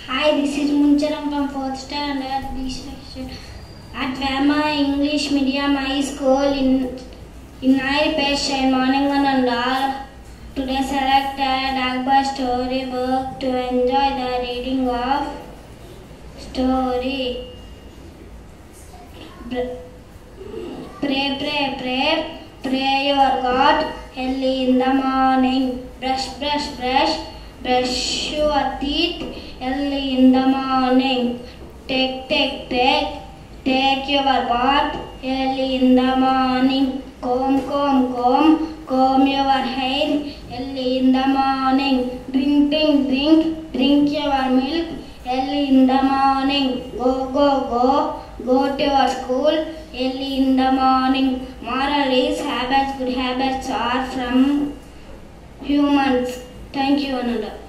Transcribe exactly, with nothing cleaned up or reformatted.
Hi, this is Muni Charan from fourth standard B section at Vema English Medium High School in in Irish morning and all. Today selected Akbar story book to enjoy the reading of story. Pray, pray, pray, pray your God early in the morning. Brush, brush, brush, brush your teeth early in the morning. Take, take, take, take your bath early in the morning. Comb, comb, comb, comb your hair early in the morning. Drink, drink, drink, drink your milk early in the morning. Go, go, go, go to your school early in the morning. Moral is habits, good habits are from humans. Thank you, Ananda.